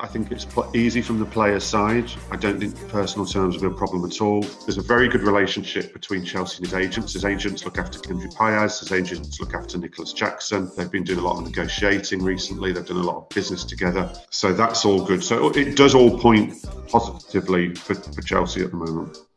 I think it's easy from the player's side. I don't think personal terms will be a problem at all. There's a very good relationship between Chelsea and his agents. His agents look after Kendry Páez. His agents look after Nicholas Jackson. They've been doing a lot of negotiating recently. They've done a lot of business together. So that's all good. So it does all point positively for Chelsea at the moment.